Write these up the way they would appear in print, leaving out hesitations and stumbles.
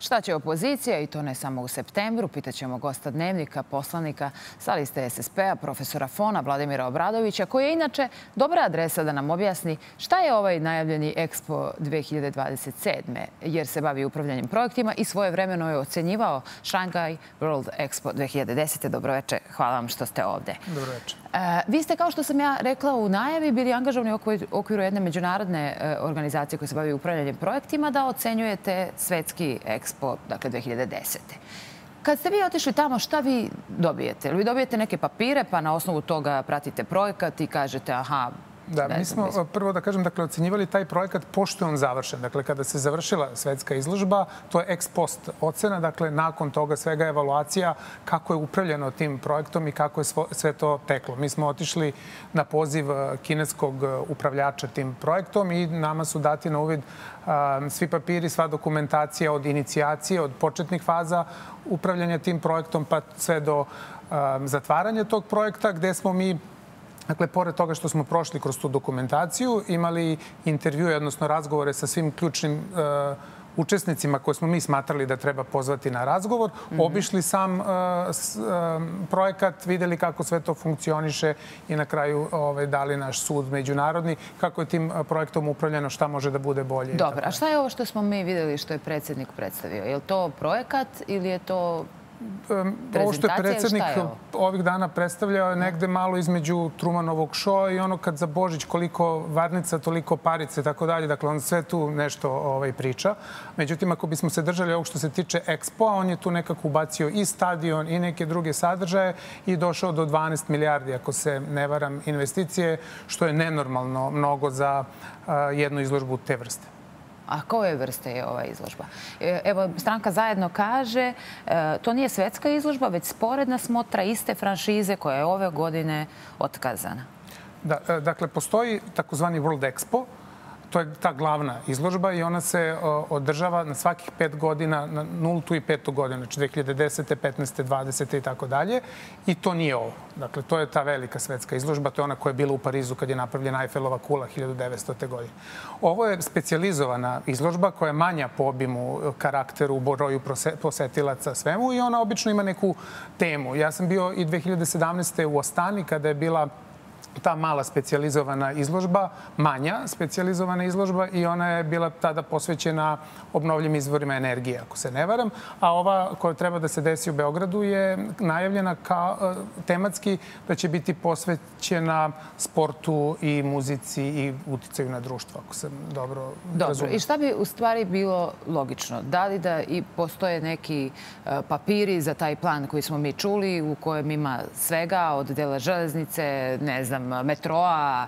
Šta će opozicija, i to ne samo u septembru, pitaćemo gosta Dnevnika, poslanika sa liste SSP-a, profesora FON-a Vladimira Obradovića, koji je inače dobra adresa da nam objasni šta je ovaj najavljeni Expo 2027. jer se bavi upravljanjem projektima i svojevremeno je ocenjivao Shanghai World Expo 2010. Dobroveče, hvala vam što ste ovde. Dobroveče. Vi ste, kao što sam ja rekla u najavi, bili angažovani u okviru jedne međunarodne organizacije koja se bavi upravljanjem projektima da ocenjujete svetski Expo, dakle 2010. Kad ste vi otišli tamo, šta vi dobijete? Vi dobijete neke papire, pa na osnovu toga pratite projekat i kažete aha... Da, mi smo, prvo da kažem, dakle, ocenjivali taj projekat pošto je on završen. Dakle, kada se završila svetska izložba, to je ex post ocena, dakle, nakon toga svega evaluacija kako je upravljeno tim projektom i kako je sve to teklo. Mi smo otišli na poziv kineskog upravljača tim projektom i nama su dati na uvid svi papiri, sva dokumentacija od inicijacije, od početnih faza upravljanja tim projektom pa sve do zatvaranja tog projekta, gde smo mi, dakle, pored toga što smo prošli kroz tu dokumentaciju, imali intervjue, odnosno razgovore sa svim ključnim učesnicima koje smo mi smatrali da treba pozvati na razgovor, obišli sam projekat, videli kako sve to funkcioniše i na kraju dali naš sud međunarodni, kako je tim projektom upravljeno, šta može da bude bolje. Dobro, a šta je ovo što smo mi videli što je predsjednik predstavio? Je li to projekat ili je to... Ovo što je predsjednik ovih dana predstavljao je negde malo između Trumanovog šoa i ono kad za Božić koliko varnica, toliko parice i tako dalje. Dakle, on sve tu nešto priča. Međutim, ako bismo se držali ovog što se tiče Expo-a, on je tu nekako ubacio i stadion i neke druge sadržaje i došao do 12 milijardi, ako se ne varam, investicije, što je nenormalno mnogo za jednu izložbu te vrste. A koje vrste je ova izložba? Evo, stranka Zajedno kaže, to nije svetska izložba, već sporedna smotra iste franšize koja je ove godine otkazana. Da, dakle, postoji takozvani World Expo. To je ta glavna izložba i ona se održava na svakih 5 godina, na 0. i 5. godinu, znači 2010. 15. 20. i tako dalje. I to nije ovo. Dakle, to je ta velika svetska izložba. To je ona koja je bila u Parizu kad je napravljena Eiffelova kula 1900. godine. Ovo je specijalizovana izložba koja je manja po obimu, karakteru, broju posetilaca, svemu i ona obično ima neku temu. Ja sam bio i 2017. u Astani kada je bila ta mala specijalizovana izložba, manja specijalizovana izložba i ona je bila tada posvećena obnovljivim izvorima energije, ako se ne varam. A ova koja treba da se desi u Beogradu je najavljena tematski da će biti posvećena sportu i muzici i uticaju na društvo, ako sam dobro razumio. Dobro. I šta bi u stvari bilo logično? Da li da i postoje neki papiri za taj plan koji smo mi čuli, u kojem ima svega od dela železnice, ne znam, metroa,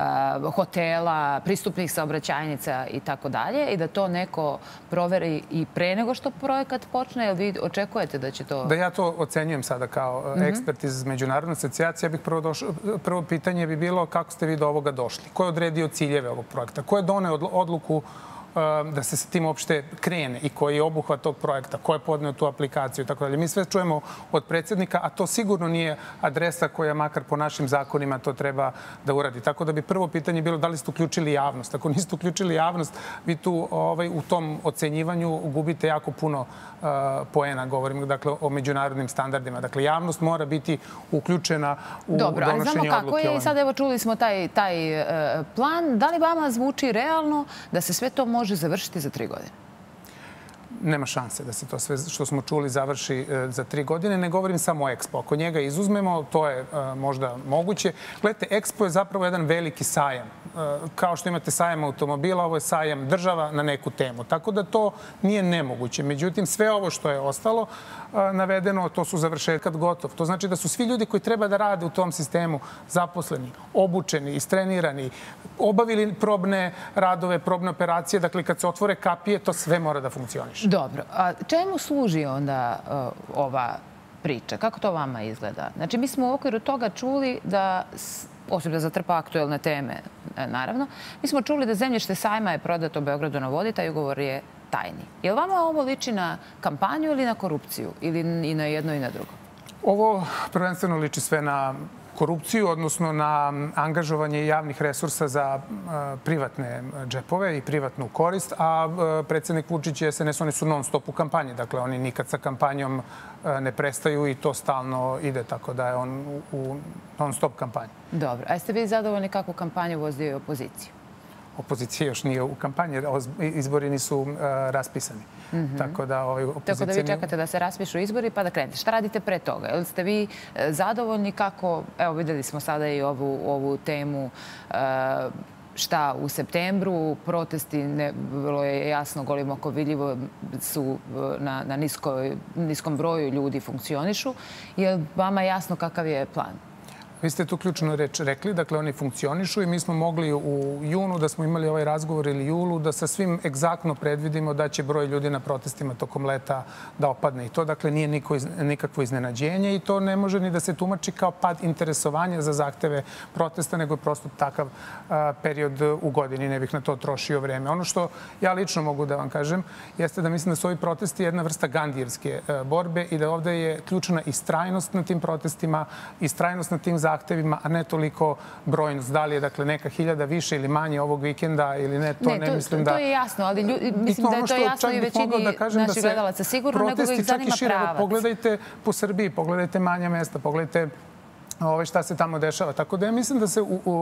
hotela, pristupnih saobraćajnica i tako dalje i da to neko proveri i pre nego što projekat počne? Jel vi očekujete da će to... Da ja to ocenjujem sada kao ekspert iz Međunarodne asocijacije. Prvo pitanje bi bilo kako ste vi do ovoga došli? Ko je odredio ciljeve ovog projekta? Ko je doneo odluku da se sa tim uopšte krene i koji je obuhvat tog projekta, ko je podneo tu aplikaciju i tako dalje. Mi sve čujemo od predsjednika, a to sigurno nije adresa koja makar po našim zakonima to treba da uradi. Tako da bi prvo pitanje bilo da li ste uključili javnost. Ako niste uključili javnost, vi tu u tom ocenjivanju gubite jako puno poena, govorim dakle o međunarodnim standardima. Dakle, javnost mora biti uključena u donošenje odluke. Dobro, ali znamo kako je i sad evo čuli smo taj plan. Da li vama zvuči realno da se sve to može završiti za 3 godine? Nema šanse da se to sve što smo čuli završi za 3 godine. Ne govorim samo o Expo. Ako njega izuzmemo, to je možda moguće. Gledajte, Expo je zapravo jedan veliki sajam. Kao što imate sajam automobila, ovo je sajam država na neku temu. Tako da to nije nemoguće. Međutim, sve ovo što je ostalo navedeno, to su završetkad gotov. To znači da su svi ljudi koji treba da rade u tom sistemu zaposleni, obučeni, istrenirani, obavili probne radove, probne operacije. Dakle, kad se otvore kapije, to sve mora da funkcioniše. Dobro. A čemu služi onda ova priča? Kako to vama izgleda? Znači, mi smo u okviru toga čuli da, osim da zatrpa aktuelne teme, naravno, mi smo čuli da zemljište sajma je prodato Beogradu na vodi, taj ugovor je tajni. Je li vama ovo liči na kampanju ili na korupciju? Ili i na jedno i na drugo? Ovo prvenstveno liči sve na korupciju, odnosno na angažovanje javnih resursa za privatne džepove i privatnu korist, a predsjednik Vučić i SNS, oni su non stop u kampanji. Dakle, oni nikad sa kampanjom ne prestaju i to stalno ide, tako da je on u non stop kampanji. Dobro. A jeste vi zadovoljni kakvu kampanju vodi opozicija? Opozicija još nije u kampanji, izbori nisu raspisani. Tako da opozicija... Tako da vi čekate da se raspišu izbori pa da krenete. Šta radite pre toga? Jel ste vi zadovoljni kako... Evo, videli smo sada i ovu temu šta u septembru. Protesti, vrlo je jasno, golim oko vidljivo, su na niskom broju ljudi funkcionišu. Je li vama jasno kakav je plan? Vi ste tu ključnu reč rekli, dakle oni funkcionišu i mi smo mogli u junu da smo imali ovaj razgovor ili julu da sa svim egzaktno predvidimo da će broj ljudi na protestima tokom leta da opadne. I to dakle nije nikakvo iznenađenje i to ne može ni da se tumači kao pad interesovanja za zahteve protesta, nego je prosto takav period u godini. Ne bih na to trošio vreme. Ono što ja lično mogu da vam kažem jeste da mislim da su ovi protesti jedna vrsta gandijevske borbe i da ovde je ključna istrajnost na tim protestima, istrajnost na tim zahtevima, a ne toliko brojnost. Da li je dakle neka hiljada više ili manje ovog vikenda ili ne, to ne mislim da... To je jasno, ali mislim da je to jasno i većini naših gledalaca sigurno, nego ih zanima pravac. Pogledajte po Srbiji, pogledajte manja mesta, pogledajte šta se tamo dešava. Tako da ja mislim da se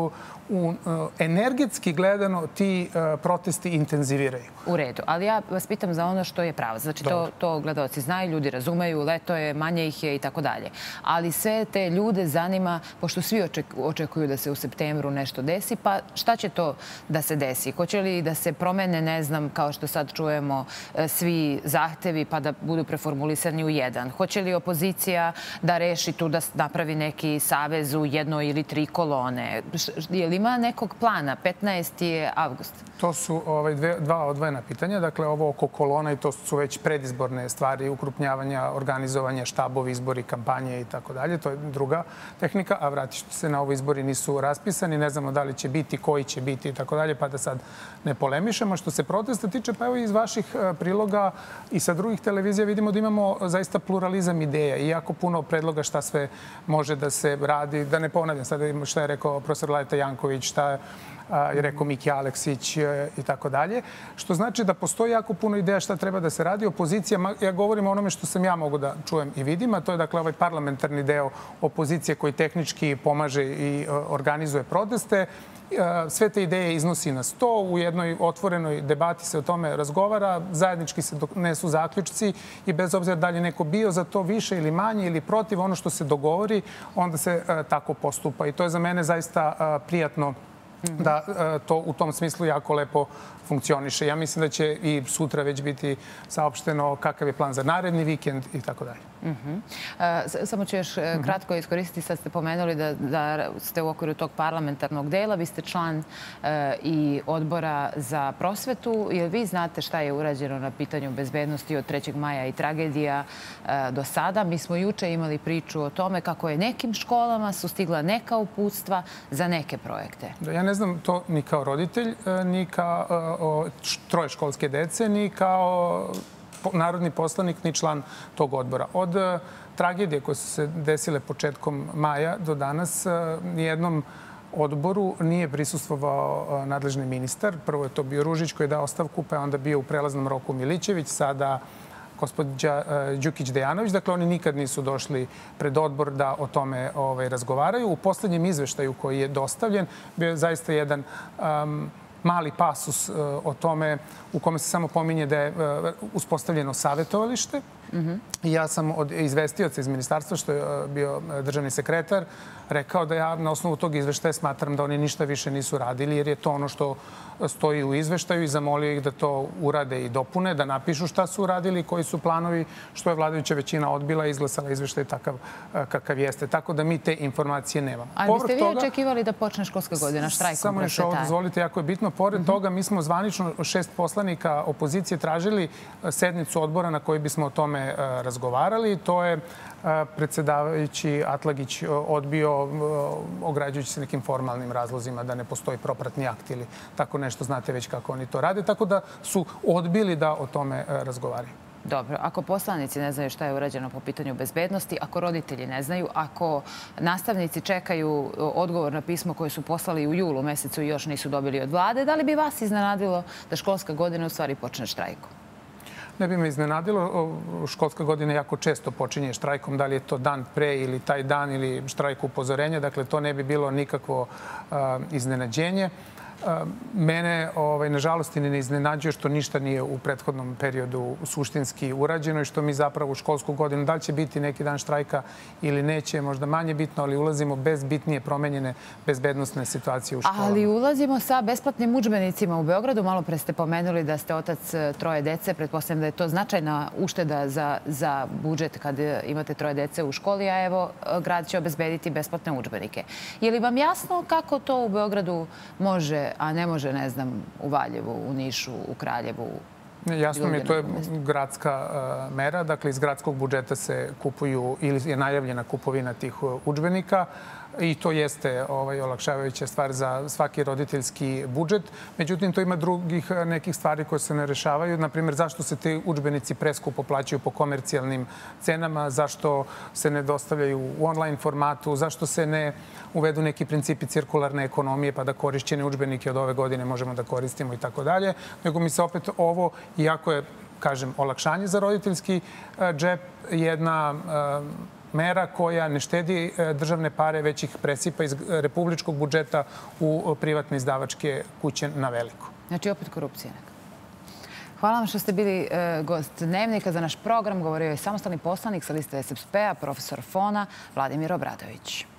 energetski gledano ti protesti intenziviraju. U redu. Ali ja vas pitam za ono što je pravo. Znači, to gledalci znaju, ljudi razumeju, leto je, manje ih je i tako dalje. Ali sve te ljude zanima, pošto svi očekuju da se u septembru nešto desi, pa šta će to da se desi? Hoće li da se promene, ne znam, kao što sad čujemo, svi zahtevi pa da budu preformulisani u jedan? Hoće li opozicija da reši tu da napravi neki savez u jednoj ili 3 kolone? Je li ima nekog plana? 15. je avgust. To su dva odvojena pitanja. Dakle, ovo oko kolona i to su već predizborne stvari, ukrupnjavanja, organizovanja, štabovi, izbori, kampanje i tako dalje. To je druga tehnika, a vratit ću se na ovo, izbori nisu raspisani, ne znamo da li će biti, koji će biti i tako dalje, pa da sad ne polemišemo. Što se protesta tiče, pa evo iz vaših priloga i sa drugih televizija vidimo da imamo zaista pluralizam ideja i jako puno predloga šta sve može da se radi. Da ne ponavljam sada šta je rekao profesor Lajeta Janković, šta je rekao Miki Aleksić i tako dalje. Što znači da postoji jako puno ideja šta treba da se radi. Opozicija, ja govorim o onome što sam ja mogu da čujem i vidim, a to je dakle ovaj parlamentarni deo opozicije koji tehnički pomaže i organizuje proteste. Sve te ideje iznosi na sto, u jednoj otvorenoj debati se o tome razgovara, zajednički se donesu zaključci i bez obzira da li je neko bio za to više ili manje ili protiv, ono što se dogovori, onda se tako postupa. I to je za mene zaista prijatno da to u tom smislu jako lepo funkcioniše. Ja mislim da će i sutra već biti saopšteno kakav je plan za naredni vikend i tako dalje. Samo ću još kratko iskoristiti. Sad ste pomenuli da ste u okviru tog parlamentarnog dela. Vi ste član i odbora za prosvetu. Jel vi znate šta je urađeno na pitanju bezbednosti od 3. maja i tragedija do sada? Mi smo juče imali priču o tome kako je nekim školama su stigla neka uputstva za neke projekte. Ja ne znam to ni kao roditelj, ni kao troje školske dece, ni kao narodni poslanik, ni član tog odbora. Od tragedije koje su se desile početkom maja do danas, nijednom odboru nije prisustvovao nadležni ministar. Prvo je to bio Ružić koji je dao ostavku, pa je onda bio u prelaznom roku Milićević, sada gospođa Đukić-Dejanović. Dakle, oni nikad nisu došli pred odbor da o tome razgovaraju. U poslednjem izveštaju koji je dostavljen bio je zaista jedan mali pasus o tome u kome se samo pominje da je uspostavljeno savjetovalište. Ja sam od izvestioca iz ministarstva, što je bio državni sekretar, rekao da ja na osnovu tog izveštaja smatram da oni ništa više nisu radili, jer je to ono što stoji u izveštaju i zamolio ih da to urade i dopune, da napišu šta su uradili, koji su planovi, što je vladajuća većina odbila i izglasala izveštaj takav kakav jeste. Tako da mi te informacije nemamo. Ali biste vi očekivali da počne školska godina štrajkom prosvetara? Samo još ovo dozvolite, jako je bitno. Pored toga, mi smo zvanično 6 poslanika opozicije tražili sednicu odbora na kojoj bismo o tome razgovarali. To je predsedavajući Atlagić odbio, ograđujući se nekim formalnim razlozima da ne postoji propratni akt ili tako nešto, znate već kako oni to rade. Tako da su odbili da o tome razgovaraju. Dobro, ako poslanici ne znaju šta je urađeno po pitanju bezbednosti, ako roditelji ne znaju, ako nastavnici čekaju odgovor na pismo koje su poslali u julu mesecu i još nisu dobili od vlade, da li bi vas iznenadilo da školska godina u stvari počne štrajkom? Ne bi me iznenadilo. Školska godina jako često počinje štrajkom, da li je to dan pre ili taj dan ili štrajk upozorenja. Dakle, to ne bi bilo nikakvo iznenađenje. Mene, nažalost, ne iznenađuje što ništa nije u prethodnom periodu suštinski urađeno i što mi zapravo u školsku godinu, da li će biti neki dan štrajka ili neće, možda manje bitno, ali ulazimo bez bitnije promenjene bezbednosne situacije u školama. Ali ulazimo sa besplatnim udžbenicima u Beogradu. Malo pre ste pomenuli da ste otac troje dece. Pretpostavljam da je to značajna ušteda za budžet kad imate troje dece u školi, a evo, grad će obezbediti besplatne udžbenike. Je li vam jasno kako to u Beogradu može, a ne može, ne znam, u Valjevu, u Nišu, u Kraljevu? Jasno mi je, to je gradska mera. Dakle, iz gradskog budžeta se kupuju ili je najavljena kupovina tih udžbenika i to jeste olakšavajuća stvar za svaki roditeljski budžet. Međutim, to ima drugih nekih stvari koje se ne rešavaju. Naprimjer, zašto se te udžbenici preskupo plaćaju po komercijalnim cenama, zašto se ne dostavljaju u online formatu, zašto se ne uvedu neki principi cirkularne ekonomije pa da korišćene udžbenike od ove godine možemo da koristimo i tako dalje. Nego mi se opet ovo, iako je, kažem, olakšanje za roditeljski džep, jedna mera koja ne štedi državne pare, već ih presipa iz republičkog budžeta u privatne izdavačke kuće na veliko. Znači, opet korupcija neka. Hvala vam što ste bili gost Dnevnika. Za naš program govorio je samostalni poslanik sa liste SSP-a, profesor Fona, Vladimir Obradović.